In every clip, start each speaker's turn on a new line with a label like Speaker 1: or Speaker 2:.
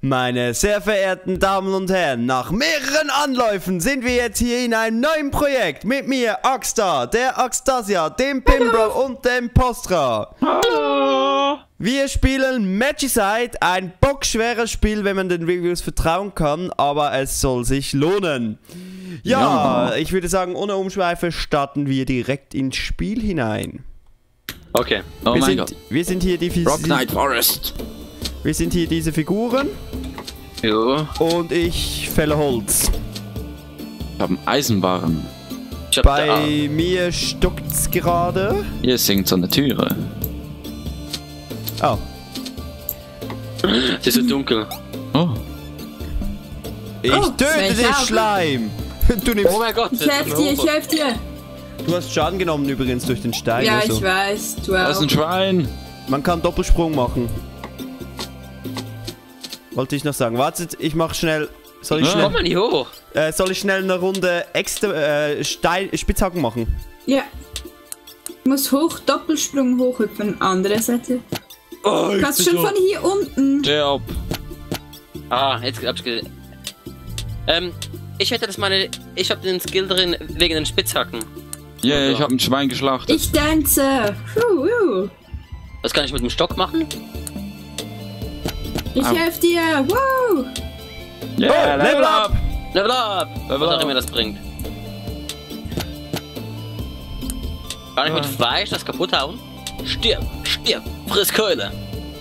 Speaker 1: Meine sehr verehrten Damen und Herren, nach mehreren Anläufen sind wir jetzt hier in einem neuen Projekt mit mir, Axstar, der Axtasia, dem Pimbro und dem Postra.
Speaker 2: Hallo!
Speaker 1: Wir spielen Magicite, ein bockschweres Spiel, wenn man den Reviews vertrauen kann, aber es soll sich lohnen. Ja, ich würde sagen, ohne Umschweife starten wir direkt ins Spiel hinein.
Speaker 2: Okay. Oh mein Gott.
Speaker 1: Wir sind hier die
Speaker 2: Rock Knight Forest.
Speaker 1: Wir sind hier diese Figuren.
Speaker 2: Jo.
Speaker 1: Und ich fälle Holz.
Speaker 2: Ich habe einen Eisenbarren.
Speaker 1: Bei mir stockt's gerade.
Speaker 2: Hier singt so eine Türe.
Speaker 1: Oh.
Speaker 2: Es ist so dunkel. Oh.
Speaker 1: Ich töte dich, Schleim! Du nimmst.
Speaker 3: Oh mein Gott!
Speaker 4: Ich helfe dir, ich helfe dir!
Speaker 1: Du hast Schaden genommen übrigens durch den Stein.
Speaker 4: Ja,
Speaker 1: also.
Speaker 4: ich weiß, du
Speaker 2: Das ist
Speaker 4: auch.
Speaker 2: ein Schwein.
Speaker 1: Man kann Doppelsprung machen. Wollte ich noch sagen. Wartet, ich mach schnell. Soll ich
Speaker 3: Komm mal nicht hoch!
Speaker 1: soll ich schnell eine Runde extra Spitzhacken machen?
Speaker 4: Ja. Ich muss hoch, Doppelsprung hochhüpfen, andere Seite.
Speaker 1: Oh,
Speaker 4: Du kannst schon von hier unten.
Speaker 2: Job.
Speaker 3: Ah, jetzt hab's gesehen. Ich hätte das meine. Ich hab den Skill drin wegen den Spitzhacken.
Speaker 2: Ja, yeah, ich habe ein Schwein geschlachtet.
Speaker 4: Ich tanze.
Speaker 3: Was kann ich mit dem Stock machen?
Speaker 4: Ich
Speaker 2: Au.
Speaker 4: helfe dir. Wow.
Speaker 2: Yeah,
Speaker 1: Oh, Level up!
Speaker 3: Level up!
Speaker 2: Level
Speaker 3: Was auch
Speaker 2: up.
Speaker 3: immer das bringt. Kann ich mit Fleisch das kaputt hauen? Stirb! Stirb! Friss Keule!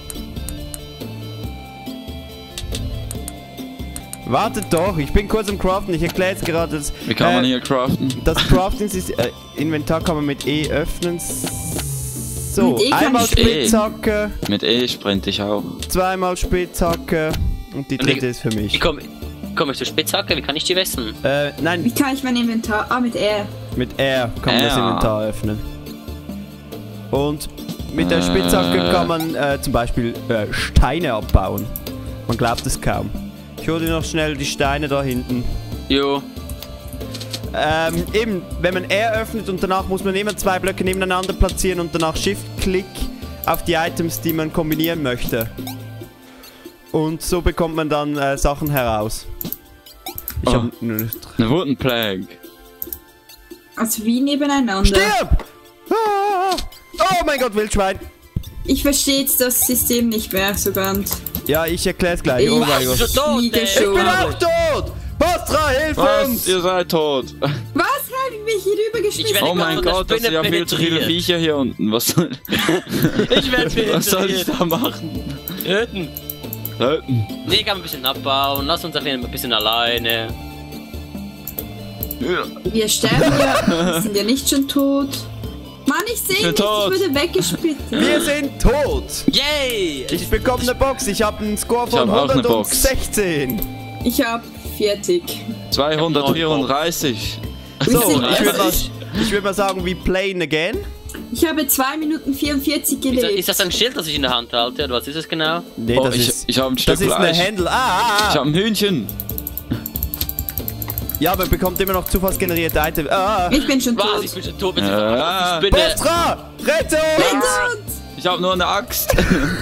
Speaker 1: Wartet doch, ich bin kurz am Craften. Ich erkläre jetzt gerade das.
Speaker 2: Wie kann man hier craften?
Speaker 1: Das Crafting ist. Inventar kann man mit E öffnen. So,
Speaker 4: Mit E kann
Speaker 1: einmal
Speaker 4: ich-
Speaker 1: Spitzhacke,
Speaker 2: Mit E sprinte ich auch.
Speaker 1: zweimal Spitzhacke und die dritte ist für
Speaker 3: Wie
Speaker 1: mich.
Speaker 3: komm ich zur Spitzhacke? Wie kann ich die essen?
Speaker 4: Wie
Speaker 1: Nein,
Speaker 4: kann ich mein Inventar? Ah, mit R.
Speaker 1: mit R kann man das
Speaker 2: R.
Speaker 1: Inventar öffnen. Und mit der Spitzhacke kann man zum Beispiel Steine abbauen. Man glaubt es kaum. Ich hole dir noch schnell die Steine da hinten.
Speaker 3: Jo.
Speaker 1: Eben, wenn man R öffnet und danach muss man immer zwei Blöcke nebeneinander platzieren und danach Shift-Klick auf die Items, die man kombinieren möchte. Und so bekommt man dann Sachen heraus. Ich hab
Speaker 2: Eine Wooden Plague.
Speaker 4: Also wie nebeneinander.
Speaker 1: Stirb! Ah! Oh mein Gott, Wildschwein!
Speaker 4: Ich verstehe jetzt das System nicht mehr so ganz.
Speaker 1: Ja, ich erklär's gleich. Oh mein
Speaker 4: Ich
Speaker 1: Gott.
Speaker 3: Bist du tot,
Speaker 4: liege
Speaker 3: ey?
Speaker 1: Ich bin
Speaker 4: schon.
Speaker 1: auch tot! Postra, hilf
Speaker 2: Was?
Speaker 1: uns!
Speaker 2: Ihr seid tot.
Speaker 4: Was? Hab ich mich hier rübergeschmissen?
Speaker 3: Ich werde
Speaker 2: Oh mein
Speaker 3: von der
Speaker 2: Gott, das sind ja
Speaker 3: Spinne
Speaker 2: viel zu viele
Speaker 3: penetriert.
Speaker 2: Viecher hier unten. Was soll,
Speaker 3: Ich werde
Speaker 2: was soll ich
Speaker 3: penetriert.
Speaker 2: da machen?
Speaker 3: Töten.
Speaker 2: Töten.
Speaker 3: Nee, kann ein bisschen abbauen. Lass uns auf jeden Fall ein bisschen alleine.
Speaker 2: Ja.
Speaker 4: Wir sterben ja. Wir sind ja nicht schon tot. Mann, ich sehe
Speaker 2: bin
Speaker 4: nicht.
Speaker 2: tot.
Speaker 4: Ich wurde weggespitzt.
Speaker 1: Wir sind tot!
Speaker 3: Yay!
Speaker 1: Ich bekomme eine Box. Ich habe einen Score von
Speaker 2: hab auch eine Box.
Speaker 1: 116.
Speaker 4: Ich hab 40.
Speaker 2: 234.
Speaker 1: So,
Speaker 4: Wir sind
Speaker 1: ich würd mal sagen, we playing again.
Speaker 4: Ich habe 2 Minuten 44 gelebt.
Speaker 3: Ist das ein Schild, das ich in der Hand halte? Oder was ist es genau?
Speaker 1: Nee,
Speaker 2: Oh,
Speaker 1: das
Speaker 2: ich
Speaker 1: ist.
Speaker 2: habe ein Stück
Speaker 1: Das ist eine
Speaker 2: Fleisch.
Speaker 1: Händel.
Speaker 2: Ich habe ein Hühnchen.
Speaker 1: Ja, man bekommt immer noch zufallsgenerierte Items.
Speaker 4: Ich bin schon
Speaker 3: Was? Ich
Speaker 4: tot.
Speaker 3: bin schon tot.
Speaker 2: Ja.
Speaker 3: Ich bin
Speaker 1: Postra! Rette uns!
Speaker 2: Ich habe nur eine Axt.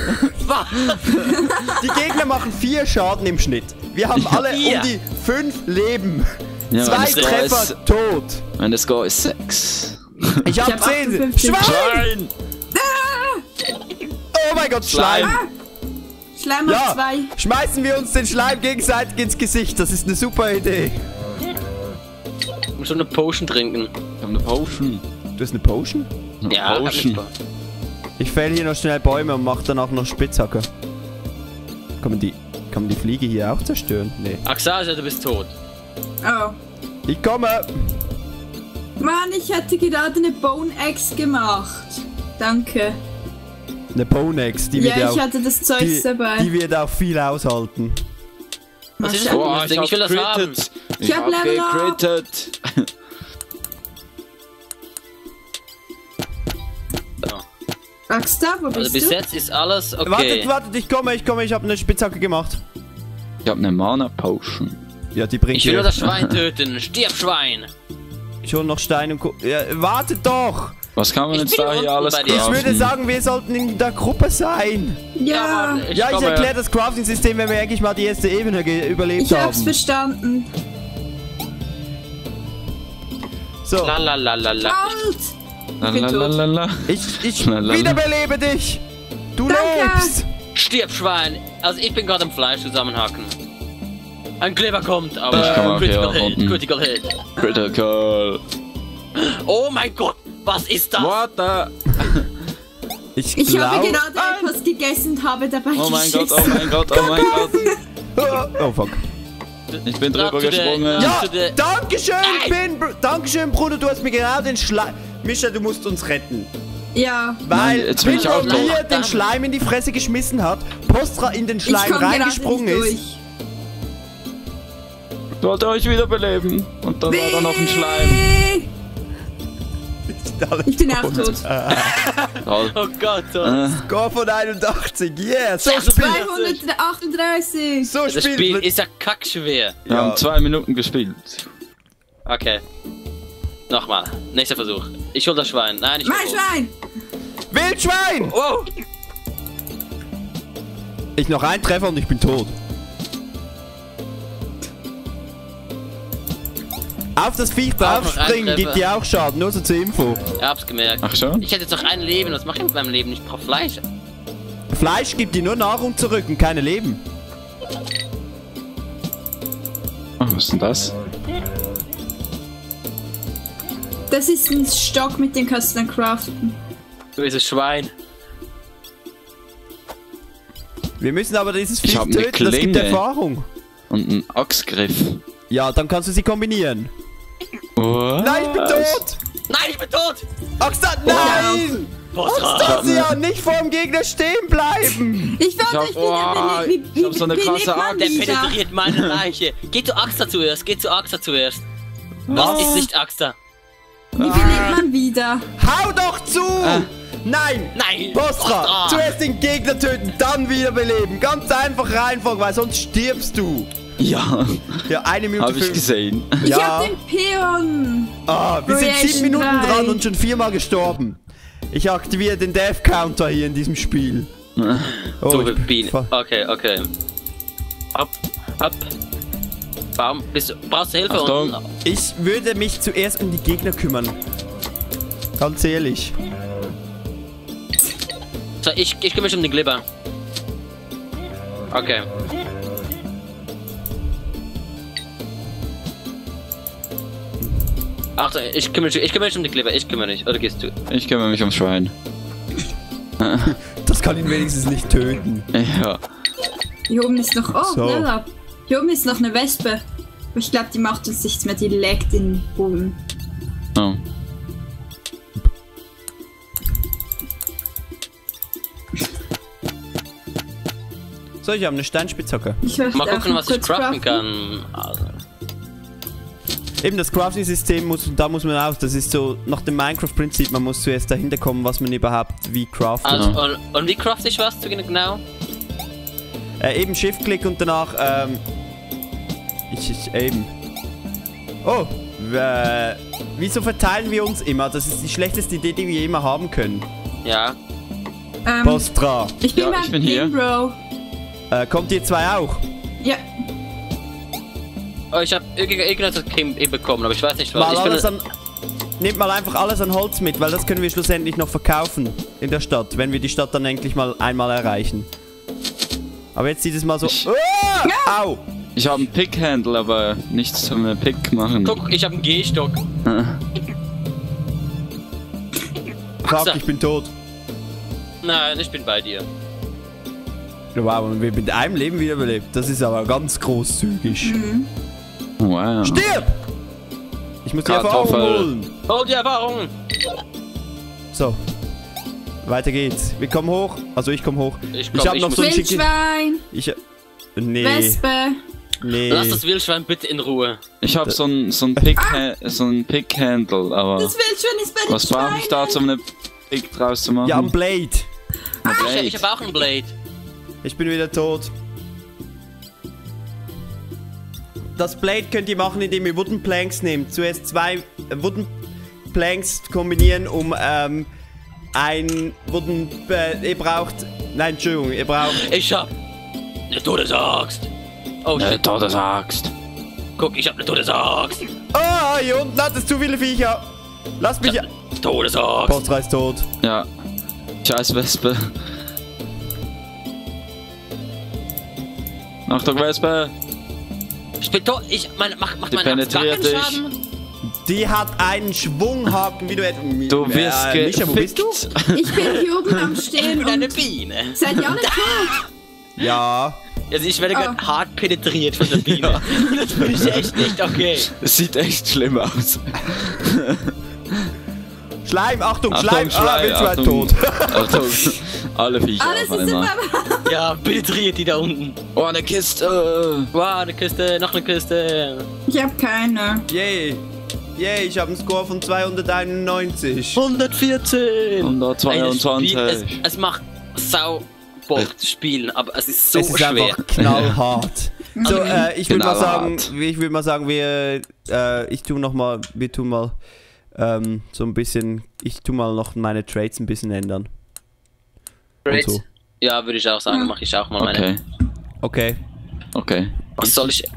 Speaker 1: Die Gegner machen 4 Schaden im Schnitt. Wir haben alle um
Speaker 3: 4.
Speaker 1: die 5 Leben.
Speaker 2: Ja,
Speaker 1: 2
Speaker 2: mein Score
Speaker 1: Treffer
Speaker 2: ist-
Speaker 1: tot.
Speaker 2: Meine Score ist 6.
Speaker 1: Ich hab
Speaker 4: hab
Speaker 1: 10.
Speaker 4: 58.
Speaker 1: Schwein!
Speaker 2: Schwein!
Speaker 1: Oh mein Gott, Schleim.
Speaker 4: Schleim auf
Speaker 1: Ja,
Speaker 4: 2.
Speaker 1: schmeißen wir uns den Schleim gegenseitig ins Gesicht. Das ist eine super Idee.
Speaker 3: Ich muss schon eine Potion trinken.
Speaker 2: Ich habe eine Potion.
Speaker 1: Du hast eine Potion?
Speaker 2: Eine
Speaker 3: Ja, kann
Speaker 2: Potion.
Speaker 3: ich-
Speaker 1: Ich fäll hier noch schnell Bäume und mach danach noch Spitzhacke. Kann man die Fliege hier auch zerstören? Nee.
Speaker 3: Axasia, du bist tot.
Speaker 4: Oh.
Speaker 1: Ich komme.
Speaker 4: Mann, ich hatte gerade eine Bone Axe gemacht. Danke.
Speaker 1: Eine Ponex, die wird
Speaker 4: Ja,
Speaker 1: auch,
Speaker 4: ich hatte das Zeugs dabei.
Speaker 1: die wird auch viel aushalten.
Speaker 3: Was ist
Speaker 4: Maschallah.
Speaker 3: das? Ich will das haben.
Speaker 4: Ich hab Level up.
Speaker 2: gecrittet.
Speaker 4: Axstar, wo
Speaker 3: Also
Speaker 4: bist
Speaker 3: bis
Speaker 4: du?
Speaker 3: jetzt ist alles okay.
Speaker 1: Wartet, ich komme, ich habe eine Spitzhacke gemacht.
Speaker 2: Ich habe eine Mana Potion.
Speaker 1: Ja, die bringt
Speaker 3: Ich will
Speaker 1: dir-
Speaker 3: nur das Schwein töten. Stirb, Schwein!
Speaker 1: Ich hol noch Steine und ja, wartet doch!
Speaker 2: Was kann man
Speaker 3: Ich
Speaker 2: jetzt
Speaker 3: bin
Speaker 2: da hier
Speaker 3: unten
Speaker 2: alles
Speaker 3: bei dir.
Speaker 1: Ich würde
Speaker 2: craften?
Speaker 1: sagen, wir sollten in der Gruppe sein.
Speaker 4: Ja,
Speaker 3: Mann,
Speaker 1: Ja, ich
Speaker 3: komme.
Speaker 1: erkläre das Crafting-System, wenn wir eigentlich mal die erste Ebene überlebt
Speaker 4: ich hab's
Speaker 1: haben.
Speaker 4: verstanden.
Speaker 1: So,
Speaker 3: Lalalala.
Speaker 4: Halt! bin tot.
Speaker 2: Lalalala.
Speaker 1: ich
Speaker 2: Lalala.
Speaker 1: wiederbelebe dich. Du
Speaker 4: Danke.
Speaker 1: lebst.
Speaker 3: Stirb, Schwein! Also ich bin gerade am Fleisch zusammenhacken. Ein Kleber kommt, aber
Speaker 2: Ich komm auch
Speaker 3: Critical
Speaker 2: hier
Speaker 3: Hit,
Speaker 2: unten.
Speaker 3: Critical Hit.
Speaker 2: Critical.
Speaker 3: Oh mein Gott, was ist das?
Speaker 2: What the?
Speaker 1: Ich
Speaker 4: Ich habe
Speaker 1: glaube...
Speaker 4: gerade etwas gegessen und habe dabei
Speaker 2: Oh mein Gott,
Speaker 4: geschissen.
Speaker 2: oh mein Gott, oh mein Gott.
Speaker 1: Oh, fuck.
Speaker 2: Ich bin drüber gesprungen.
Speaker 1: Ja,
Speaker 3: zu der-
Speaker 1: Dankeschön, Bruder, du hast mir genau den Schleim... Mischa, du musst uns retten.
Speaker 4: Ja,
Speaker 1: Weil
Speaker 2: Nein, jetzt bin ich
Speaker 1: Peter
Speaker 2: auch
Speaker 1: mir
Speaker 3: tot.
Speaker 1: den Schleim in die Fresse geschmissen hat, Postra in den
Speaker 4: ich
Speaker 1: Schleim
Speaker 4: komme gerade
Speaker 1: reingesprungen
Speaker 4: nicht
Speaker 1: ist.
Speaker 4: durch.
Speaker 2: Ich wollte euch wiederbeleben. Und dann war da noch ein Schleim.
Speaker 4: Ich bin auch tot.
Speaker 2: Toll.
Speaker 3: Oh Gott, oh.
Speaker 1: Score von 81, yeah, so
Speaker 3: Das ist
Speaker 1: spielt
Speaker 4: 238.
Speaker 1: so
Speaker 3: Das
Speaker 1: spielt
Speaker 3: Spiel
Speaker 1: man-
Speaker 3: ist ja kackschwer.
Speaker 2: Wir haben 2 Minuten gespielt.
Speaker 3: Okay. Nochmal. Nächster Versuch. Ich hol das Schwein. Nein, ich
Speaker 4: Mein
Speaker 3: hol.
Speaker 4: Schwein!
Speaker 1: Wildschwein!
Speaker 3: Wow.
Speaker 1: Ich noch ein Treffer und ich bin tot. Auf das Viech
Speaker 3: Auch noch ein
Speaker 1: draufspringen
Speaker 3: Treffer.
Speaker 1: gibt dir auch Schaden, nur so zur Info.
Speaker 3: Ich hab's gemerkt.
Speaker 2: Ach schon?
Speaker 3: Ich hätte jetzt noch ein Leben. Was mache ich mit meinem Leben? Ich brauche Fleisch.
Speaker 1: Fleisch gibt dir nur Nahrung zurück und keine Leben.
Speaker 2: Oh, was ist denn das?
Speaker 4: Das ist ein Stock, mit dem kannst du dann craften.
Speaker 3: Du bist ein Schwein.
Speaker 1: Wir müssen aber dieses
Speaker 2: Ich
Speaker 1: Viech
Speaker 2: hab eine
Speaker 1: töten, das gibt
Speaker 2: Klinge.
Speaker 1: Erfahrung.
Speaker 2: Und ein Axtgriff.
Speaker 1: Ja, dann kannst du sie kombinieren.
Speaker 2: What?
Speaker 1: Nein, ich bin tot!
Speaker 3: Nein, ich bin tot!
Speaker 1: Oxtad, nein!
Speaker 3: Postra!
Speaker 1: Oxtasia, nicht vor dem Gegner stehen bleiben!
Speaker 4: Ich werde
Speaker 2: hab-
Speaker 4: euch wieder
Speaker 2: oh, ich hab so eine krasse
Speaker 4: belebt man
Speaker 2: Axt.
Speaker 3: Der
Speaker 4: wieder?
Speaker 3: penetriert meine Leiche. Geh zu Axter zuerst. Geh zu Axter zuerst. Das ist nicht Axter.
Speaker 4: Wie belebt man wieder?
Speaker 1: Hau doch zu! Nein!
Speaker 3: Nein!
Speaker 1: Postra! Zuerst den Gegner töten, dann wiederbeleben. Ganz einfach Reihenfolge, weil sonst stirbst du.
Speaker 2: Ja,
Speaker 1: Ja, 1 Minute
Speaker 2: hab ich
Speaker 1: 5.
Speaker 2: gesehen.
Speaker 4: Ich
Speaker 1: Ja.
Speaker 4: hab den Peon!
Speaker 1: Ah, wir sind 7
Speaker 4: Creation
Speaker 1: Minuten
Speaker 4: 3.
Speaker 1: dran und schon 4-mal gestorben. Ich aktiviere den Death Counter hier in diesem Spiel. Oh,
Speaker 3: So,
Speaker 1: ich bin
Speaker 3: Biene.
Speaker 1: voll-
Speaker 3: Okay, okay. Ab, ab. Baum, brauchst du Hilfe?
Speaker 2: Achtung.
Speaker 3: unten?
Speaker 1: Ich würde mich zuerst um die Gegner kümmern. Ganz ehrlich.
Speaker 3: So, ich kümmere mich um den Glibber. Okay. Achtung, ich kümmere mich um die Glibber. Ich kümmere mich. Oder gehst du?
Speaker 2: Ich kümmere mich ums Schwein.
Speaker 1: Das kann ihn wenigstens nicht töten.
Speaker 2: Ja.
Speaker 4: Hier oben ist noch... Oh,
Speaker 1: So.
Speaker 4: Level up. Hier oben ist noch eine Wespe. Aber ich glaube, die macht uns nichts mehr. Die legt den Boden.
Speaker 2: Oh.
Speaker 1: So, ich habe eine Steinspitzhacke.
Speaker 4: Ich möchte
Speaker 3: Mal gucken,
Speaker 4: auch
Speaker 3: was ich
Speaker 4: kurz
Speaker 3: craften kann. Also,
Speaker 1: Eben das Crafting-System da muss man auch, das ist so nach dem Minecraft-Prinzip, man muss zuerst dahinter kommen, was man überhaupt wie craftet.
Speaker 3: also und wie craft ich was genau?
Speaker 1: Eben Shift-Klick und danach, eben. Oh, wieso verteilen wir uns immer? Das ist die schlechteste Idee, die wir immer haben können.
Speaker 3: Ja.
Speaker 1: Postra.
Speaker 4: Ich bin
Speaker 2: Ja,
Speaker 4: beim
Speaker 2: ich bin hier.
Speaker 4: Bro.
Speaker 1: Kommt ihr zwei auch?
Speaker 4: Ja.
Speaker 3: Oh, ich habe irgendetwas bekommen, aber ich weiß nicht was.
Speaker 1: Mal
Speaker 3: Ich
Speaker 1: alles
Speaker 3: bin,
Speaker 1: nehmt mal einfach alles an Holz mit, weil das können wir schlussendlich noch verkaufen in der Stadt, wenn wir die Stadt dann endlich mal einmal erreichen. Aber jetzt sieht es mal so... Au!
Speaker 2: Ich habe einen Pickhandle, aber nichts zum Pick machen.
Speaker 3: guck, ich habe einen Gehstock.
Speaker 1: Fuck, ich bin tot.
Speaker 3: Nein, ich bin bei dir.
Speaker 1: Wow, und wir mit einem Leben wiederbelebt. Das ist aber ganz großzügig.
Speaker 2: Wow.
Speaker 1: Stirb! Ich muss die Erfahrung
Speaker 2: Kartoffel.
Speaker 1: holen.
Speaker 3: Hol die Erfahrungen!
Speaker 1: So. Weiter geht's. Wir kommen hoch. Also ich komme hoch.
Speaker 3: Ich
Speaker 1: Ich habe noch so ein schickes...
Speaker 4: Wildschwein.
Speaker 1: Nee.
Speaker 4: Wespe.
Speaker 1: Nee.
Speaker 3: Lass das Wildschwein bitte in Ruhe.
Speaker 2: Ich habe so ein Pickhandle, aber
Speaker 4: Das Wildschwein ist bei den
Speaker 2: was brauche ich da, um eine Pick draus zu machen?
Speaker 1: Ja, ein Blade.
Speaker 3: Ich habe auch einen Blade.
Speaker 1: Ich bin wieder tot. Das Blade könnt ihr machen, indem ihr Wooden Planks nehmt. Zuerst 2 Wooden... Planks kombinieren, um ihr braucht... Nein, Entschuldigung, ihr braucht...
Speaker 3: Ich hab eine Todesaxt. Oh, shit.
Speaker 2: Todesaxt.
Speaker 3: Guck, ich hab eine Todesaxt.
Speaker 1: Ah, hier unten hat es zu viele Viecher. Lass mich...
Speaker 3: Todesaxt.
Speaker 1: Postra ist tot.
Speaker 2: Ja. Scheiß Wespe. Achtung, Wespe.
Speaker 3: Ich bin tot. Macht
Speaker 2: Die
Speaker 3: meine Axt gar keinen
Speaker 2: penetriert dich.
Speaker 3: Schaden?
Speaker 1: Die hat einen Schwunghaken, wie du...
Speaker 2: Du wirst
Speaker 1: Mischa, wo bist du?
Speaker 4: Ich bin hier oben am
Speaker 3: Ich
Speaker 4: Stehen
Speaker 3: bin eine
Speaker 4: und...
Speaker 3: Biene.
Speaker 4: Seid ihr alle tot?
Speaker 1: Ja.
Speaker 3: Also ich werde gerade hart penetriert von der Biene. Das finde ich echt nicht okay.
Speaker 2: Es sieht echt schlimm aus.
Speaker 1: Schleim, Achtung,
Speaker 2: Achtung,
Speaker 1: Schleim. Ah,
Speaker 2: Schleim,
Speaker 1: bin zwei
Speaker 2: Achtung.
Speaker 1: tot.
Speaker 2: Achtung. Alle Viecher
Speaker 4: Alles
Speaker 2: auf
Speaker 4: ist
Speaker 2: einmal.
Speaker 4: immer...
Speaker 3: Ja, penetriert die da unten.
Speaker 2: Oh, eine Kiste.
Speaker 3: Wow, eine Kiste, noch eine Kiste.
Speaker 4: Ich hab keine.
Speaker 1: Yay. Yay, ich habe einen Score von 291.
Speaker 3: 114.
Speaker 2: 122.
Speaker 3: Es macht sau Bock zu spielen, aber es ist so
Speaker 1: Es ist
Speaker 3: schwer.
Speaker 1: einfach knallhart. So, ich würde
Speaker 2: Knallhart.
Speaker 1: mal sagen, wir tun mal so ein bisschen, ich tu mal noch meine Trades ein bisschen ändern.
Speaker 3: Great.
Speaker 1: Und so.
Speaker 3: Ja, würde ich auch sagen, mache ich auch mal meine.
Speaker 2: Okay.
Speaker 1: Okay.
Speaker 2: Okay.
Speaker 3: Was soll ich...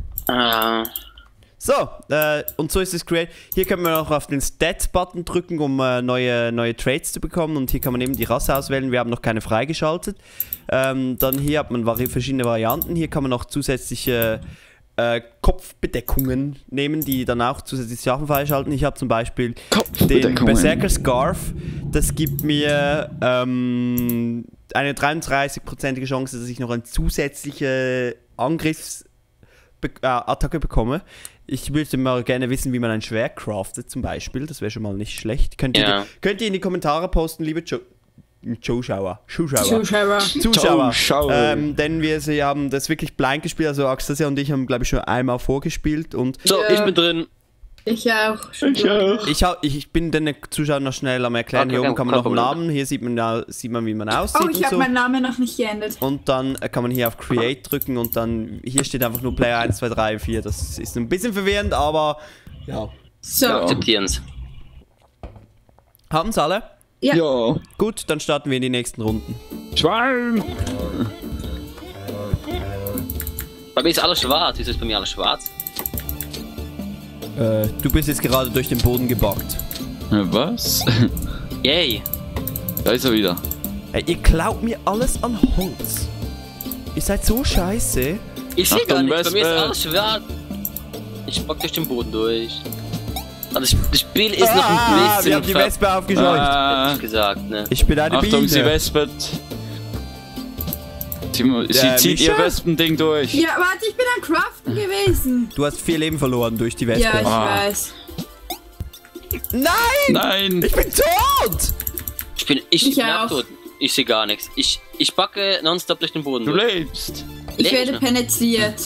Speaker 1: So, und so ist es Create. Hier können wir noch auf den Stats-Button drücken, um neue Trades zu bekommen. Und hier kann man eben die Rasse auswählen. Wir haben noch keine freigeschaltet. Dann hier hat man verschiedene Varianten. Hier kann man noch zusätzliche Kopfbedeckungen nehmen, die dann auch zusätzliche Sachen freischalten. Ich habe zum Beispiel den Berserker Scarf. Das gibt mir eine 33%ige Chance, dass ich noch eine zusätzliche Angriffsattacke bekomme. Ich würde mal gerne wissen, wie man ein Schwert craftet zum Beispiel. Das wäre schon mal nicht schlecht. Könnt ihr in die Kommentare posten, liebe Zuschauer. Denn wir haben das wirklich blind gespielt. Also Axtasia und ich haben, glaube ich, schon einmal vorgespielt. Und
Speaker 3: So, ich bin drin.
Speaker 4: Ich auch.
Speaker 1: ich bin den Zuschauern noch schnell am erklären.
Speaker 3: Okay,
Speaker 1: hier oben kann man noch einen
Speaker 3: Problem.
Speaker 1: Namen. Hier sieht man, wie man aussieht.
Speaker 4: Oh, ich
Speaker 1: und
Speaker 4: habe
Speaker 1: so.
Speaker 4: meinen Namen noch nicht geändert.
Speaker 1: Und dann kann man hier auf Create drücken und dann hier steht einfach nur Player 1, 2, 3, 4. Das ist ein bisschen verwirrend, aber ja.
Speaker 4: So.
Speaker 3: Akzeptieren's.
Speaker 1: Haben's alle?
Speaker 4: Ja.
Speaker 2: Ja.
Speaker 1: Gut, dann starten wir in die nächsten Runden.
Speaker 2: Schwein.
Speaker 3: Bei mir ist alles schwarz. Wieso ist bei mir alles schwarz?
Speaker 1: Du bist jetzt gerade durch den Boden gebackt.
Speaker 2: Was?
Speaker 3: Yay.
Speaker 2: Da ist er wieder.
Speaker 1: Ey, ihr klaut mir alles an Holz. Ihr seid so scheiße.
Speaker 3: Ich sehe gar
Speaker 2: Achtung,
Speaker 3: nichts. Bei mir ist
Speaker 2: Wespe.
Speaker 3: alles schwarz. Ich bock durch den Boden durch. Also das Spiel ist noch ein bisschen...
Speaker 1: wir haben die Wespe aufgescheucht.
Speaker 3: hätte ich gesagt, ne?
Speaker 1: Ich bin eine
Speaker 2: Achtung,
Speaker 1: Biene.
Speaker 2: sie wespet. Sie zieht ihr
Speaker 1: Mischa?
Speaker 2: Wespending durch.
Speaker 4: Ja, warte, ich bin am Craften gewesen.
Speaker 1: Du hast 4 Leben verloren durch die Wespe.
Speaker 4: Ja, ich
Speaker 2: Ah.
Speaker 4: weiß.
Speaker 1: Nein!
Speaker 2: Nein.
Speaker 1: Ich bin tot!
Speaker 3: Ich bin
Speaker 4: auch.
Speaker 3: auch tot. Ich sehe gar nichts. Ich backe nonstop durch den Boden
Speaker 2: Du
Speaker 3: durch.
Speaker 2: lebst.
Speaker 4: Ich
Speaker 3: Leb
Speaker 4: werde
Speaker 3: noch.
Speaker 4: penetriert.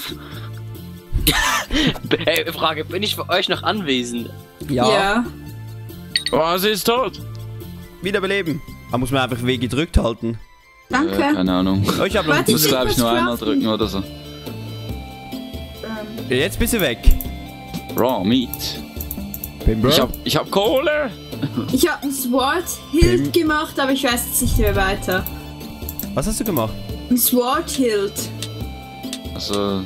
Speaker 3: Hey, Frage, bin ich für euch noch anwesend?
Speaker 4: Ja.
Speaker 2: Oh, sie ist tot.
Speaker 1: Wiederbeleben. Da muss man einfach W gedrückt halten.
Speaker 4: Danke.
Speaker 2: Keine Ahnung.
Speaker 1: Oh, ich habe noch
Speaker 4: Warte,
Speaker 2: Muss
Speaker 4: will
Speaker 2: glaube ich
Speaker 4: was
Speaker 2: nur einmal
Speaker 4: craften.
Speaker 2: drücken oder so.
Speaker 1: Jetzt bist du weg.
Speaker 2: Raw Meat.
Speaker 1: Pimbro?
Speaker 2: Ich hab Kohle.
Speaker 4: Ich habe ein Sword Hilt gemacht, aber ich weiß jetzt nicht mehr weiter.
Speaker 1: Was hast du gemacht?
Speaker 4: Ein Sword Hilt.
Speaker 2: Also,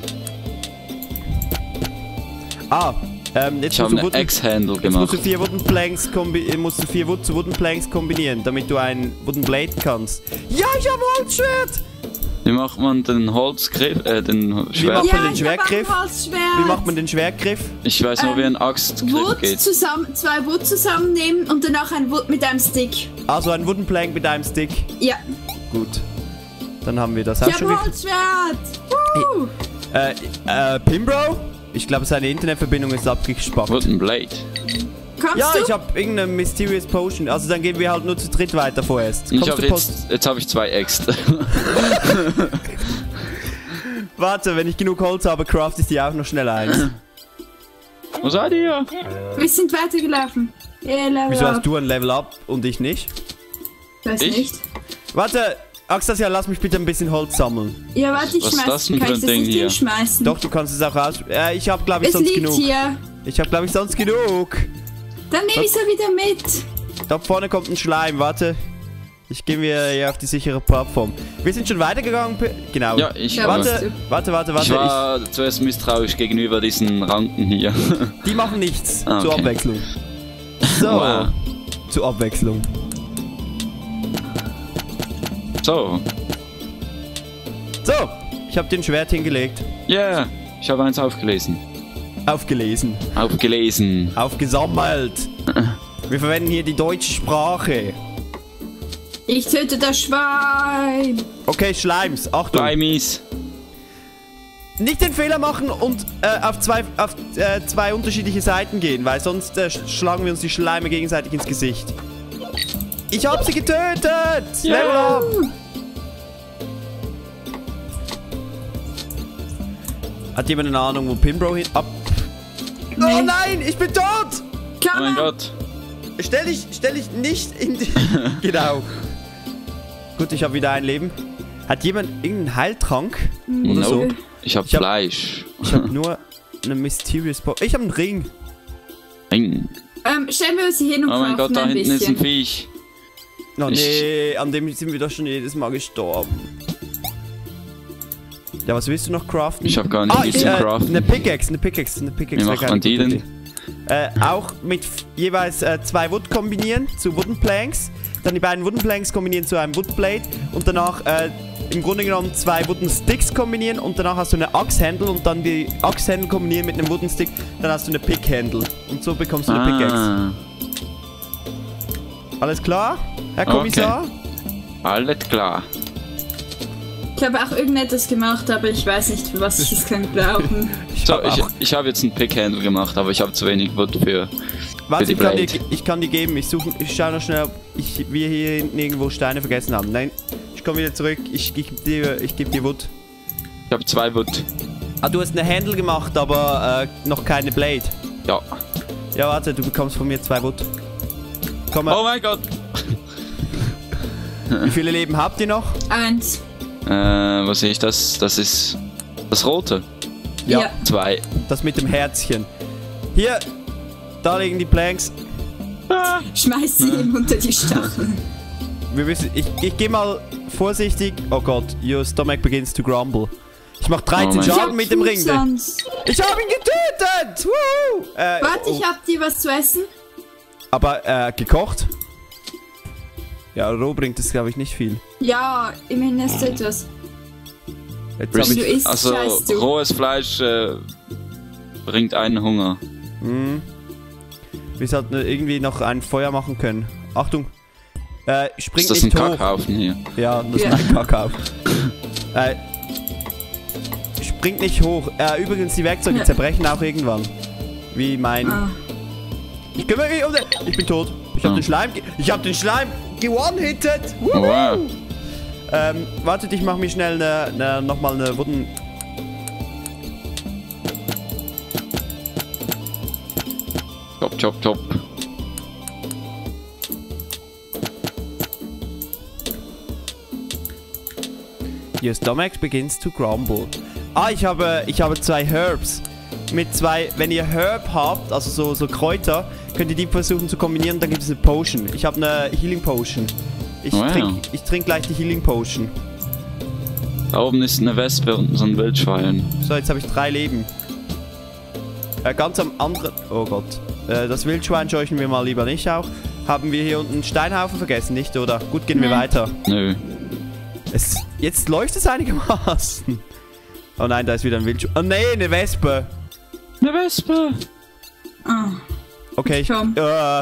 Speaker 1: Jetzt
Speaker 2: ich habe eine X-Handle
Speaker 1: Jetzt musst du
Speaker 2: gemacht.
Speaker 1: 4 Wooden Planks Wooden Planks kombinieren, damit du ein Wooden Blade kannst. Ja, ich habe Holzschwert!
Speaker 2: Wie macht man den Holzgriff, den
Speaker 1: macht
Speaker 2: Schwert?
Speaker 1: man
Speaker 4: Ja,
Speaker 1: den
Speaker 4: ich habe
Speaker 1: Schwertgriff?
Speaker 4: ein Holzschwert.
Speaker 1: Wie macht man den Schwertgriff?
Speaker 2: Ich weiß nur, wie ein Axtgriff
Speaker 4: Wood
Speaker 2: geht.
Speaker 4: zusammen, 2 Wood zusammennehmen und danach ein Wood mit einem Stick.
Speaker 1: Also ein Wooden Plank mit einem Stick.
Speaker 4: Ja.
Speaker 1: Gut. Dann haben wir das auch
Speaker 4: Ich
Speaker 1: schon
Speaker 4: habe
Speaker 1: wieder.
Speaker 4: Holzschwert.
Speaker 1: Pimbro? Ich glaube, seine Internetverbindung ist abgespackt.
Speaker 2: Wooden Blade.
Speaker 4: Kommst
Speaker 1: Ja,
Speaker 4: du?
Speaker 1: ich habe irgendeine Mysterious Potion. Also dann gehen wir halt nur zu dritt weiter vorerst. Kommst du
Speaker 2: Jetzt habe ich 2 Äxte.
Speaker 1: Warte, wenn ich genug Holz habe, craft ich dir auch noch schnell eins.
Speaker 2: Wo seid ihr?
Speaker 4: Wir sind weitergelaufen. Level
Speaker 1: Wieso
Speaker 4: up.
Speaker 1: hast du ein Level Up und ich nicht?
Speaker 4: Weiß
Speaker 2: Ich?
Speaker 4: nicht.
Speaker 1: Warte, Axtasia, lass mich bitte ein bisschen Holz sammeln.
Speaker 4: Ja, warte, ich
Speaker 2: Was ist
Speaker 4: schmeiß.
Speaker 2: das denn
Speaker 4: Kann
Speaker 2: für
Speaker 4: ich
Speaker 2: ein
Speaker 4: das
Speaker 2: Ding
Speaker 4: nicht
Speaker 2: hier?
Speaker 4: hinschmeißen?
Speaker 1: Doch, du kannst es auch aus... ich habe, glaube ich,
Speaker 4: Es
Speaker 1: sonst
Speaker 4: liegt
Speaker 1: genug.
Speaker 4: hier.
Speaker 1: Ich habe, glaube ich, sonst genug.
Speaker 4: Dann nehme ich sie wieder mit.
Speaker 1: Da vorne kommt ein Schleim, warte. Ich gehe mir hier auf die sichere Plattform. Wir sind schon weitergegangen. Genau.
Speaker 2: Ja, ich
Speaker 4: Ja,
Speaker 2: war,
Speaker 1: Warte.
Speaker 2: ich war zuerst misstrauisch gegenüber diesen Ranken hier.
Speaker 1: Die machen nichts.
Speaker 2: Ah,
Speaker 1: Zur
Speaker 2: okay.
Speaker 1: Abwechslung. So.
Speaker 2: Wow.
Speaker 1: Zur Abwechslung.
Speaker 2: So.
Speaker 1: So. Ich habe den Schwert hingelegt.
Speaker 2: Yeah, ich habe eins aufgelesen.
Speaker 1: Aufgelesen.
Speaker 2: Aufgelesen.
Speaker 1: Aufgesammelt. Wir verwenden hier die deutsche Sprache.
Speaker 4: Ich töte das Schwein.
Speaker 1: Okay, Schleims. Achtung.
Speaker 2: Schleimis.
Speaker 1: Nicht den Fehler machen und auf zwei unterschiedliche Seiten gehen, weil sonst schlagen wir uns die Schleime gegenseitig ins Gesicht. Ich hab sie getötet!
Speaker 2: Yeah.
Speaker 1: Level up! Hat jemand eine Ahnung, wo Pinbro hin... Ab...
Speaker 4: Nee.
Speaker 1: Oh nein, ich bin tot!
Speaker 2: Oh
Speaker 4: Kann
Speaker 2: mein
Speaker 4: man.
Speaker 2: Gott.
Speaker 1: Stell dich nicht in die... Genau. Gut, ich habe wieder ein Leben. Hat jemand irgendeinen Heiltrank? Oder so?
Speaker 2: Nope. Ich habe
Speaker 1: Ich hab-
Speaker 2: Fleisch.
Speaker 1: Ich habe nur eine Mysterious... Ich habe einen Ring.
Speaker 2: Ring.
Speaker 4: Stellen wir sie hin und
Speaker 2: Oh mein Gott,
Speaker 4: craften
Speaker 2: da
Speaker 4: ein
Speaker 2: hinten ist ein
Speaker 4: bisschen.
Speaker 2: Viech.
Speaker 1: Oh
Speaker 2: Ich-
Speaker 1: nee, an dem sind wir doch schon jedes Mal gestorben. Ja, was willst du noch craften?
Speaker 2: Ich habe gar nicht viel zum Craften.
Speaker 1: Eine Pickaxe.
Speaker 2: Wie
Speaker 1: wäre
Speaker 2: macht
Speaker 1: keine
Speaker 2: man die
Speaker 1: gute
Speaker 2: denn?
Speaker 1: Idee. Auch mit jeweils 2 Wood kombinieren zu Wooden Planks. Dann die beiden Wooden Planks kombinieren zu einem Woodblade. Und danach im Grunde genommen 2 Wooden Sticks kombinieren. Und danach hast du eine Axe Handle. Und dann die Axe Handle kombinieren mit einem Wooden Stick. Dann hast du eine Pick Handle. Und so bekommst du eine Pickaxe.
Speaker 2: Ah,
Speaker 1: Alles klar, Herr
Speaker 2: Okay.
Speaker 1: Kommissar?
Speaker 2: alles klar.
Speaker 4: Ich habe auch irgendetwas gemacht, aber ich weiß nicht, für was ich es kann brauchen.
Speaker 2: So,
Speaker 1: hab auch-
Speaker 2: ich habe jetzt einen Pickhandle gemacht, aber ich habe zu wenig Wood für
Speaker 1: Warte,
Speaker 2: die Blade.
Speaker 1: ich kann die geben. Ich schaue noch schnell, ob wir hier hinten irgendwo Steine vergessen haben. Nein, ich komme wieder zurück. Ich gebe dir Wood.
Speaker 2: Ich habe 2 Wood.
Speaker 1: Ah, du hast eine Handle gemacht, aber noch keine Blade.
Speaker 2: Ja.
Speaker 1: Ja, warte, du bekommst von mir 2 Wood. Komm mal.
Speaker 2: Oh mein Gott.
Speaker 1: Wie viele Leben habt ihr noch?
Speaker 4: 1.
Speaker 2: Was sehe ich das? Das ist das Rote.
Speaker 1: Ja.
Speaker 2: 2.
Speaker 1: Das mit dem Herzchen. Hier, da liegen die Planks.
Speaker 4: Schmeiß sie ihm unter die Stacheln.
Speaker 1: Wir müssen, ich gehe mal vorsichtig. Oh Gott, your stomach begins to grumble. Ich mach 13
Speaker 2: Oh mein
Speaker 1: Schaden mit dem Ring.
Speaker 4: Sonst.
Speaker 1: Ich habe ihn getötet! Woo!
Speaker 4: Warte, ich hab dir was zu essen.
Speaker 1: Aber gekocht? Ja, roh bringt es, glaube ich, nicht viel.
Speaker 4: Ja, immerhin ist etwas.
Speaker 1: Jetzt
Speaker 4: Du
Speaker 1: habe ich...
Speaker 4: isst,
Speaker 2: Also
Speaker 4: scheißt du.
Speaker 2: rohes Fleisch bringt einen Hunger.
Speaker 1: Wir sollten irgendwie noch ein Feuer machen können. Achtung! Springt
Speaker 2: Ist das ein
Speaker 1: nicht hoch.
Speaker 2: Kackhaufen hier?
Speaker 1: Ja, das
Speaker 4: Ja.
Speaker 1: ist mein Kakao. Springt nicht hoch. Übrigens, die Werkzeuge
Speaker 4: Ja.
Speaker 1: zerbrechen auch irgendwann. Wie mein...
Speaker 4: Ah.
Speaker 1: Ich kümmere mich um den... Ich bin tot. Ich habe den Schleim ge-one-hitted.
Speaker 2: Oh, wow.
Speaker 1: Wartet, ich mache mir schnell nochmal eine Wooden...
Speaker 2: Chop, chop, chop.
Speaker 1: Your stomach begins to grumble. Ah, ich habe 2 Herbs. Mit 2, wenn ihr Herb habt, also so Kräuter, könnt ihr die versuchen zu kombinieren, dann gibt es eine Potion. Ich habe eine Healing Potion. Ich
Speaker 2: Wow.
Speaker 1: trink gleich die Healing Potion.
Speaker 2: Da oben ist eine Wespe und so ein Wildschwein.
Speaker 1: So, jetzt habe ich 3 Leben. Ganz am anderen... Oh Gott. Das Wildschwein scheuchen wir mal lieber nicht auch. Haben wir hier unten einen Steinhaufen vergessen, nicht, oder? Gut, gehen wir
Speaker 4: Nee.
Speaker 1: weiter.
Speaker 2: Nö.
Speaker 1: Jetzt läuft es einigermaßen. Oh nein, da ist wieder ein Wildschwein. Oh nee, eine Wespe.
Speaker 2: Eine Wespe!
Speaker 4: Ah.
Speaker 1: Okay,
Speaker 4: Komm.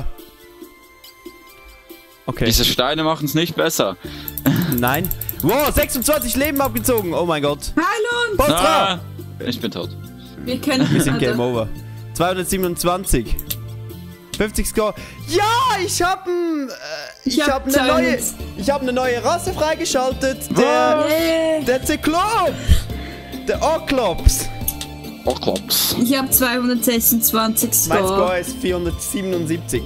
Speaker 1: Okay,
Speaker 2: Diese Steine machen es nicht besser.
Speaker 1: nein. Wow, 26 Leben abgezogen. Oh mein Gott.
Speaker 4: Hallo!
Speaker 1: Bostra!
Speaker 2: Ah, ich bin tot.
Speaker 4: Wir können.
Speaker 1: Wir sind
Speaker 4: also,
Speaker 1: Game Over. 227. 50 Score. Ja, ich hab
Speaker 4: hab
Speaker 1: eine neue Rasse freigeschaltet. Der
Speaker 4: Yeah.
Speaker 1: Zyklop. Der Oklops.
Speaker 2: Oh, klops.
Speaker 4: Ich habe 226
Speaker 1: Mein
Speaker 4: Score.
Speaker 1: Score ist 477.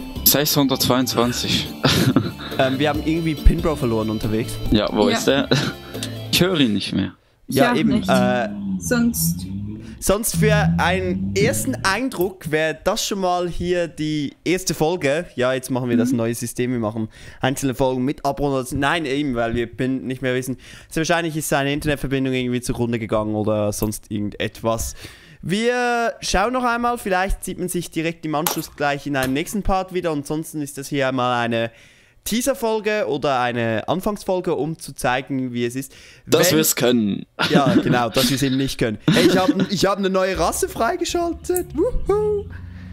Speaker 2: 622.
Speaker 1: Wir haben irgendwie Pinbro verloren unterwegs.
Speaker 2: Ja, wo
Speaker 4: Ja.
Speaker 2: ist der? Ich höre ihn nicht mehr.
Speaker 1: Ja,
Speaker 4: auch
Speaker 1: eben.
Speaker 4: nicht. Sonst.
Speaker 1: sonst für einen ersten Eindruck wäre das schon mal hier die erste Folge. Ja, jetzt machen wir das neue System. Wir machen einzelne Folgen mit Abrunden. Nein, eben, weil wir nicht mehr wissen. Sehr wahrscheinlich ist seine Internetverbindung irgendwie zugrunde gegangen oder sonst irgendetwas. Wir schauen noch einmal. Vielleicht sieht man sich direkt im Anschluss gleich in einem nächsten Part wieder. Ansonsten ist das hier einmal eine Teaser-Folge oder eine Anfangsfolge, um zu zeigen, wie es ist.
Speaker 2: Dass wir es können.
Speaker 1: Ja, genau, dass wir es eben nicht können. Hey, ich hab eine neue Rasse freigeschaltet. Wuhu.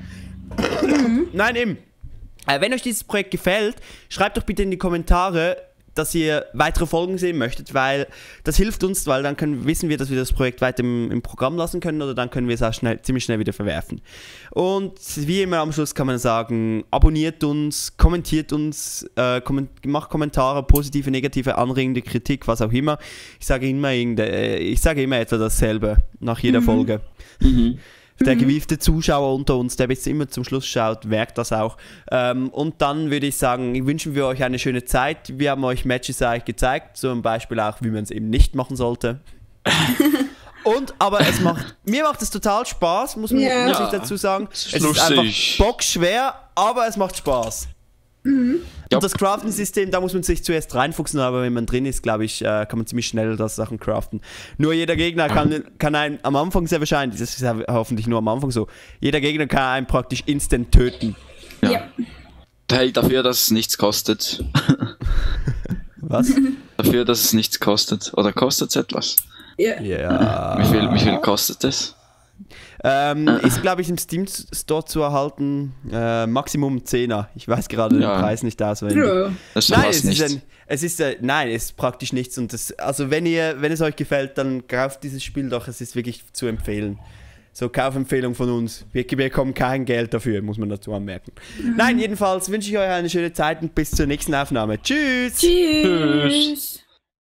Speaker 1: Nein, eben. Wenn euch dieses Projekt gefällt, schreibt doch bitte in die Kommentare, dass ihr weitere Folgen sehen möchtet, weil das hilft uns, weil dann wissen wir, dass wir das Projekt weiter im Programm lassen können oder dann können wir es auch ziemlich schnell wieder verwerfen. Und wie immer am Schluss kann man sagen, abonniert uns, kommentiert uns, macht Kommentare, positive, negative, anregende Kritik, was auch immer. Ich sage immer etwa dasselbe nach jeder Folge. Der gewiefte Zuschauer unter uns, der bis immer zum Schluss schaut, merkt das auch. Und dann würde ich sagen, wünschen wir euch eine schöne Zeit. Wir haben euch Matches eigentlich gezeigt, zum Beispiel auch, wie man es eben nicht machen sollte. Aber mir macht es total Spaß, muss ich dazu sagen. Es ist einfach bockschwer, aber es macht Spaß. Und das Crafting-System, da muss man sich zuerst reinfuchsen, aber wenn man drin ist, glaube ich, kann man ziemlich schnell das Sachen craften. Nur jeder Gegner kann einen am Anfang sehr wahrscheinlich, das ist ja hoffentlich nur am Anfang so, jeder Gegner kann einen praktisch instant töten.
Speaker 4: Ja.
Speaker 2: Hey, dafür, dass es nichts kostet.
Speaker 1: Was?
Speaker 2: Dafür, dass es nichts kostet. Oder kostet es etwas?
Speaker 4: Ja.
Speaker 1: Ja.
Speaker 2: Wie viel kostet es?
Speaker 1: Ist, glaube ich, im Steam Store zu erhalten, Maximum 10er. Ich weiß gerade den Preis nicht auswendig.
Speaker 4: Ja.
Speaker 2: Das ist
Speaker 1: Nein,
Speaker 2: fast nichts.
Speaker 1: es ist praktisch nichts. Und also wenn es euch gefällt, dann kauft dieses Spiel doch. Es ist wirklich zu empfehlen. So, Kaufempfehlung von uns. Wir bekommen kein Geld dafür, muss man dazu anmerken. Nein, jedenfalls wünsche ich euch eine schöne Zeit und bis zur nächsten Aufnahme. Tschüss!
Speaker 4: Tschüss!